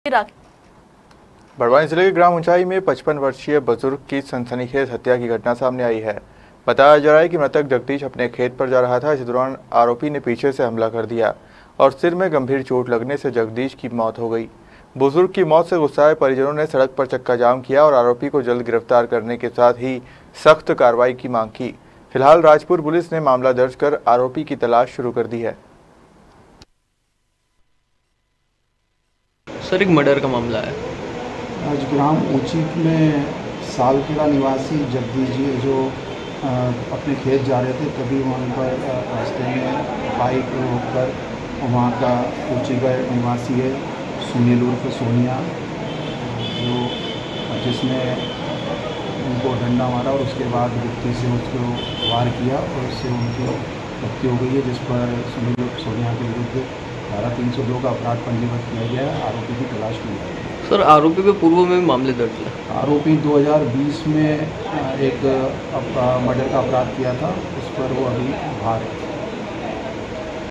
बड़वानी जिले के ग्राम ऊंचाई में 55 वर्षीय बुजुर्ग की सनसनीखेज हत्या की घटना सामने आई है। बताया जा रहा है कि मृतक जगदीश अपने खेत पर जा रहा था। इस दौरान आरोपी ने पीछे से हमला कर दिया और सिर में गंभीर चोट लगने से जगदीश की मौत हो गई। बुजुर्ग की मौत से गुस्साए परिजनों ने सड़क पर चक्का जाम किया और आरोपी को जल्द गिरफ्तार करने के साथ ही सख्त कार्रवाई की मांग की। फिलहाल राजपुर पुलिस ने मामला दर्ज कर आरोपी की तलाश शुरू कर दी है। सर, एक मर्डर का मामला है। आज ग्राम ऊंची में सालखेड़ा निवासी जगदीश जी जो अपने खेत जा रहे थे, तभी वहाँ पर रास्ते में बाइक रोककर वहाँ का ऊंची का निवासी है सुनील उर्फ सोनिया, जो जिसने उनको डंडा मारा और उसके बाद गिट्टी से उसको वार किया और उससे उनकी मृत्यु हो गई है, जिस पर सुनील उर्फ सोनिया के विरुद्ध धारा 302 का अपराध पंजीबद्ध किया गया है। आरोपी की तलाश की जा रही है। सर, आरोपी पे पूर्व में मामले दर्ज है। आरोपी 2020 में एक मर्डर का अपराध किया था, उस पर वो अभी बाहर है।